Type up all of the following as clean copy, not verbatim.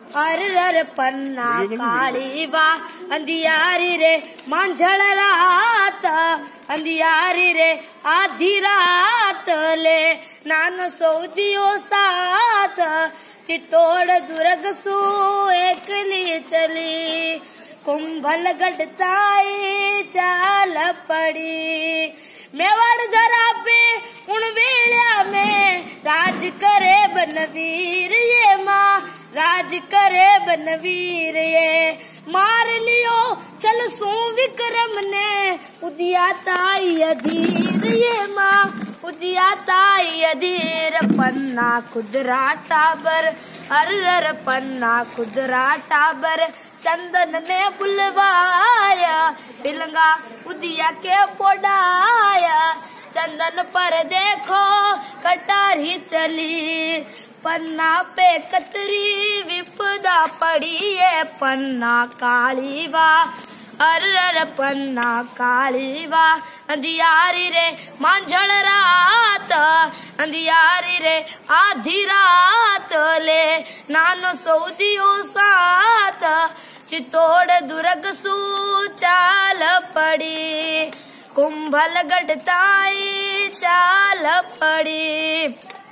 अर पन्ना काली वा अंधियारी रे मांझल रात अंधियारी रे आधी रात ले नानो सौदियो साथ चित्तौड़ दुर्ग सू एकली चली कुंभल गढ़ताई चाल पड़ी मेवाड़ धरा पे उन वेला में राज करे बनवीर ये माँ राज करे बनवीर ये मार लियो चल सो विक्रम ने उदिया ताई अधीर ये माँ उदिया ताई अधीर पन्ना खुदरा टाबर अर पन्ना खुदरा टाबर चंदन ने बुलवाया पिलंगा उदिया के पोडाया चंदन पर देखो कटारी चली पन्ना पे कतरी विपदा पड़ी है पन्ना काली वा अर पन्ना काली वा अंधियारी रे मांझल रात अंधियारी रे आधी रात ले नानो सौदियो साथ चित्तौड़ दुर्ग सू चाल पड़ी कुंभल गढ़ताई चाल पड़ी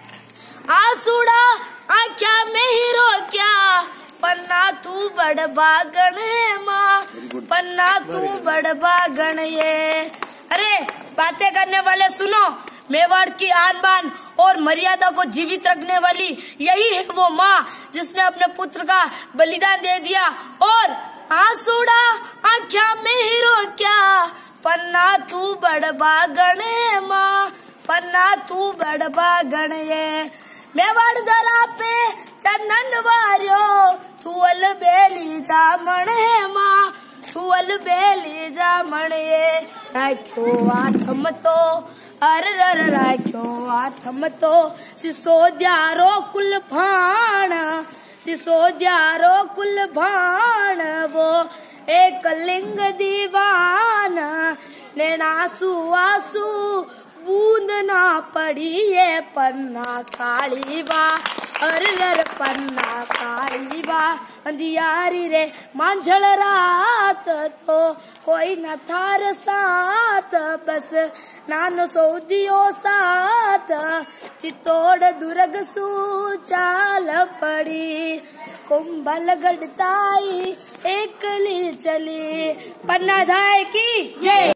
आसूड़ा आख्या में हीरो क्या पन्ना तू बड़ बागन है माँ पन्ना तू बड़ बागन ये। अरे बातें करने वाले सुनो, मेवाड़ की आन बान और मर्यादा को जीवित रखने वाली यही है वो माँ जिसने अपने पुत्र का बलिदान दे दिया। और आसूड़ा आख्या में हीरो क्या पन्ना तू बड़ बागन है माँ पन्ना तू बड़ बागन ये। मेवाड़ धरा पे चंदन वारियो थुअल बेली जामण है माँ थुअल बेली जामण ये राख्यो आथम तो अर राख्यो आथम तो सिसोद्यारो कुल भाण सिसोद्यारो कुल भाण वो एक लिंग दीवान नैनासु आसू बूंद ना पड़ी ये पन्ना काली वा अर पन्ना काली वा अंधियारी रे मांझल रात तो कोई न थार साथ बस नानो सौदियो साथ चित्तौड़ दुर्ग सू चाल पड़ी कुंभल गढ़ताई एकली चली। पन्ना धाय की जय।